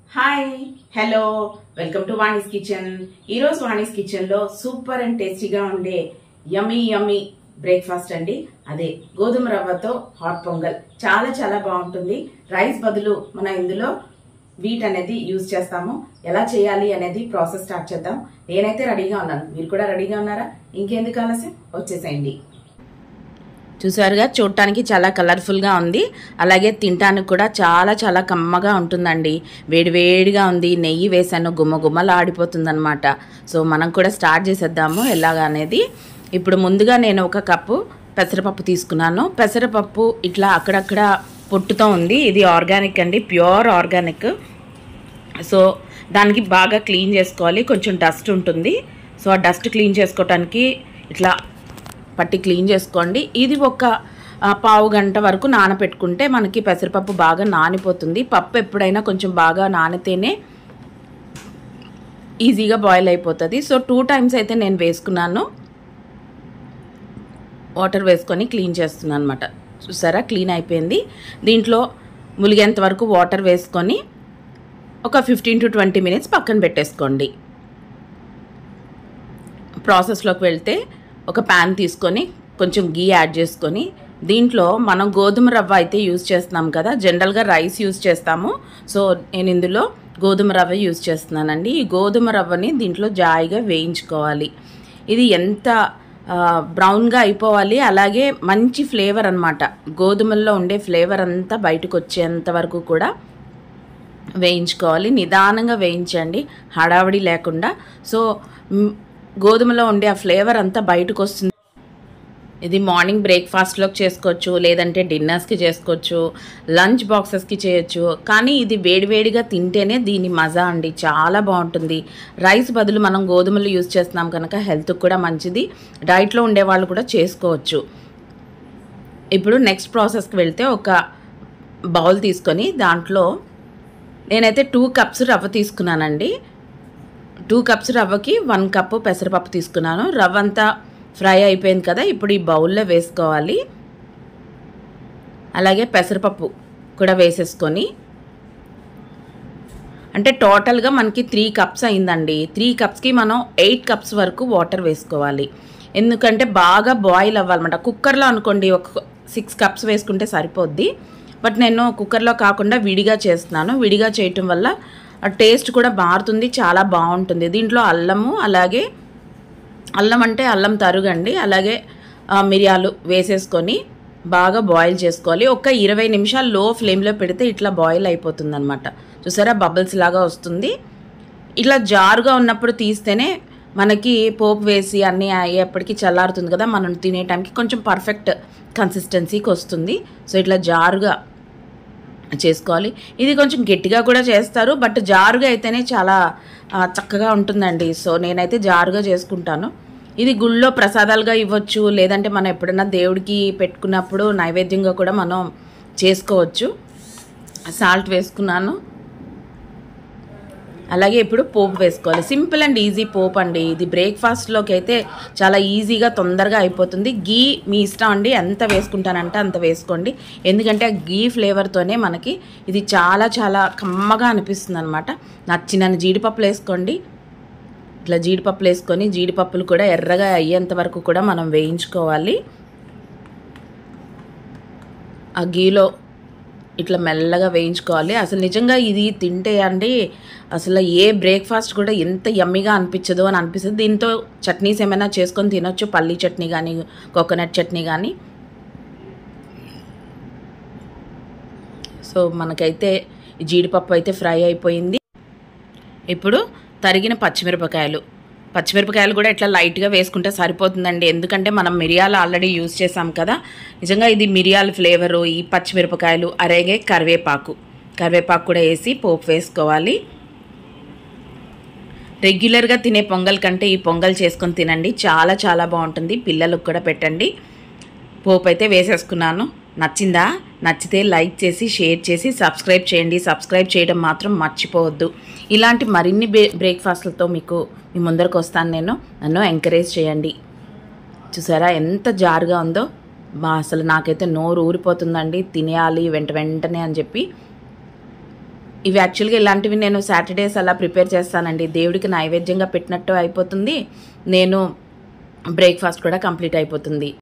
Hi hello welcome to Vani's kitchen. ఈరోజు Vani's kitchen లో super and టేస్టీగా ఉండే యమ్మీ యమ్మీ బ్రేక్ఫాస్ట్ అండి. అదే గోధుమ రవ్వతో హాట్ పొంగల్. చాలా చాలా బాగుంటుంది. రైస్ బదులు మనం ఇందులో వీట్ అనేది యూజ్ చేస్తాము. ఎలా చేయాలి అనేది ప్రాసెస్ స్టార్ట్ చేద్దాం. నేనైతే రెడీగా ఉన్నాను, మీరు కూడా రెడీగా ఉన్నారా? ఇంకెందుకు ఆలస్యం, వచ్చేసేయండి. చూసారుగా, చూడటానికి చాలా కలర్ఫుల్గా ఉంది, అలాగే తినటానికి కూడా చాలా చాలా కమ్మగా ఉంటుందండి. వేడివేడిగా ఉంది, నెయ్యి వేసాను, గుమ్మగుమ్మలు ఆడిపోతుంది అనమాట. సో మనం కూడా స్టార్ట్ చేసేద్దాము ఎలాగా అనేది. ఇప్పుడు ముందుగా నేను ఒక కప్పు పెసరపప్పు తీసుకున్నాను. పెసరపప్పు ఇట్లా అక్కడక్కడ పొట్టుతో ఉంది. ఇది ఆర్గానిక్ అండి, ప్యూర్ ఆర్గానిక్. సో దానికి బాగా క్లీన్ చేసుకోవాలి, కొంచెం డస్ట్ ఉంటుంది. సో ఆ డస్ట్ క్లీన్ చేసుకోవటానికి ఇట్లా పట్టి క్లీన్ చేసుకోండి. ఇది ఒక పావు గంట వరకు నానపెట్టుకుంటే మనకి పెసరపప్పు బాగా నానిపోతుంది. పప్పు ఎప్పుడైనా కొంచెం బాగా నానితేనే ఈజీగా బాయిల్ అయిపోతుంది. సో 2 టైమ్స్ అయితే నేను వేసుకున్నాను. వాటర్ వేసుకొని క్లీన్ చేస్తున్నాను అనమాట. చూసారా, క్లీన్ అయిపోయింది. దీంట్లో ములిగేంత వరకు వాటర్ వేసుకొని ఒక 15 to 20 minutes పక్కన పెట్టేసుకోండి. ప్రాసెస్లోకి వెళ్తే ఒక ప్యాన్ తీసుకొని కొంచెం గీ యాడ్ చేసుకొని దీంట్లో మనం గోధుమ రవ్వ అయితే యూజ్ చేస్తున్నాం కదా, జనరల్గా రైస్ యూజ్ చేస్తాము. సో నేను ఇందులో గోధుమ రవ్వ యూజ్ చేస్తున్నానండి. ఈ గోధుమ రవ్వని దీంట్లో జాయిగా వేయించుకోవాలి. ఇది ఎంత బ్రౌన్గా అయిపోవాలి, అలాగే మంచి ఫ్లేవర్ అనమాట. గోధుమల్లో ఉండే ఫ్లేవర్ అంతా బయటకు వచ్చేంత వరకు కూడా వేయించుకోవాలి. నిదానంగా వేయించండి, హడావిడి లేకుండా. సో గోధుమలో ఉండే ఆ ఫ్లేవర్ అంతా బయటకు వస్తుంది. ఇది మార్నింగ్ బ్రేక్ఫాస్ట్లోకి చేసుకోవచ్చు, లేదంటే డిన్నర్స్కి చేసుకోవచ్చు, లంచ్ బాక్సెస్కి చేయొచ్చు. కానీ ఇది వేడివేడిగా తింటేనే దీని మజా అండి, చాలా బాగుంటుంది. రైస్ బదులు మనం గోధుమలు యూజ్ చేస్తున్నాం కనుక హెల్త్కి కూడా మంచిది. డైట్లో ఉండేవాళ్ళు కూడా చేసుకోవచ్చు. ఇప్పుడు నెక్స్ట్ ప్రాసెస్కి వెళ్తే ఒక బౌల్ తీసుకొని దాంట్లో నేనైతే 2 cups రవ్వ తీసుకున్నానండి. 2 cups రవ్వకి 1 cup పెసరపప్పు తీసుకున్నాను. రవ్వ అంతా ఫ్రై అయిపోయింది కదా, ఇప్పుడు ఈ బౌల్లో వేసుకోవాలి. అలాగే పెసరపప్పు కూడా వేసేసుకొని, అంటే టోటల్గా మనకి 3 cups అయిందండి. 3 cupsకి మనం 8 cups వరకు వాటర్ వేసుకోవాలి. ఎందుకంటే బాగా బాయిల్ అవ్వాలన్నమాట. కుక్కర్లో అనుకోండి ఒక 6 cups వేసుకుంటే సరిపోద్ది. బట్ నేను కుక్కర్లో కాకుండా విడిగా చేస్తున్నాను. విడిగా చేయటం వల్ల టేస్ట్ కూడా మారుతుంది, చాలా బాగుంటుంది. దీంట్లో అల్లము, అలాగే అల్లం అంటే అల్లం తరుగండి, అలాగే మిరియాలు వేసేసుకొని బాగా బాయిల్ చేసుకోవాలి. ఒక 20 నిమిషాలు లో ఫ్లేమ్లో పెడితే ఇట్లా బాయిల్ అయిపోతుంది అనమాట. చూసారా, బబుల్స్ లాగా వస్తుంది. ఇట్లా జారుగా ఉన్నప్పుడు తీస్తేనే మనకి పోపు వేసి అన్నీ అయ్యేప్పటికీ చల్లారుతుంది కదా, మనం తినే టైంకి కొంచెం పర్ఫెక్ట్ కన్సిస్టెన్సీకి వస్తుంది. సో ఇట్లా జారుగా చేసుకోవాలి. ఇది కొంచెం గట్టిగా కూడా చేస్తారు, బట్ జారుగా అయితేనే చాలా చక్కగా ఉంటుందండి. సో నేనైతే జారుగా చేసుకుంటాను. ఇది గుళ్ళో ప్రసాదాలుగా ఇవ్వచ్చు, లేదంటే మనం ఎప్పుడైనా దేవుడికి పెట్టుకున్నప్పుడు నైవేద్యంగా కూడా మనం చేసుకోవచ్చు. సాల్ట్ వేసుకున్నాను. అలాగే ఇప్పుడు పోపు వేసుకోవాలి. సింపుల్ అండ్ ఈజీ పోపు అండి. ఇది బ్రేక్ఫాస్ట్లోకి అయితే చాలా ఈజీగా తొందరగా అయిపోతుంది. గీ మీ ఇష్టం అండి, ఎంత వేసుకుంటానంటే అంత వేసుకోండి. ఎందుకంటే ఆ గీ ఫ్లేవర్తోనే మనకి ఇది చాలా చాలా కమ్మగా అనిపిస్తుంది అనమాట. నచ్చినన్ని జీడిపప్పులు వేసుకోండి. ఇట్లా జీడిపప్పులు వేసుకొని జీడిపప్పులు కూడా ఎర్రగా అయ్యేంత వరకు కూడా మనం వేయించుకోవాలి. ఆ గీలో ఇట్లా మెల్లగా వేయించుకోవాలి. అసలు నిజంగా ఇది తింటే అండి అసలు ఏ బ్రేక్ఫాస్ట్ కూడా ఎంత యమ్మీగా అనిపించదు అని అనిపిస్తుంది. దీంతో చట్నీస్ ఏమైనా చేసుకొని తినొచ్చు, పల్లీ చట్నీ కానీ కోకోనట్ చట్నీ కానీ. సో మనకైతే ఈ జీడిపప్పు అయితే ఫ్రై అయిపోయింది. ఇప్పుడు తరిగిన పచ్చిమిరపకాయలు కూడా ఇట్లా లైట్గా వేసుకుంటే సరిపోతుందండి. ఎందుకంటే మనం మిరియాలు ఆల్రెడీ యూజ్ చేసాం కదా. నిజంగా ఇది మిరియాల ఫ్లేవరు, ఈ పచ్చిమిరపకాయలు, అలాగే కరివేపాకు కూడా వేసి పోపు వేసుకోవాలి. రెగ్యులర్గా తినే పొంగల్ కంటే ఈ పొంగల్ చేసుకొని తినండి, చాలా చాలా బాగుంటుంది. పిల్లలకు కూడా పెట్టండి. పోపు అయితే వేసేసుకున్నాను. నచ్చిందా? నచ్చితే లైక్ చేసి షేర్ చేసి సబ్స్క్రైబ్ చేయండి. సబ్స్క్రైబ్ చేయడం మాత్రం మర్చిపోవద్దు. ఇలాంటి మరిన్ని బ్రేక్ఫాస్ట్లతో మీ ముందరకు వస్తాను నేను. నన్ను ఎంకరేజ్ చేయండి. చూసారా ఎంత జారుగా ఉందో, అసలు నాకైతే నోరు ఊరిపోతుందండి, తినేయాలి వెంటనే అని చెప్పి. ఇవి యాక్చువల్గా ఇలాంటివి నేను సాటర్డేస్ అలా ప్రిపేర్ చేస్తానండి. దేవుడికి నైవేద్యంగా పెట్టినట్టు అయిపోతుంది, నేను బ్రేక్ఫాస్ట్ కూడా కంప్లీట్ అయిపోతుంది.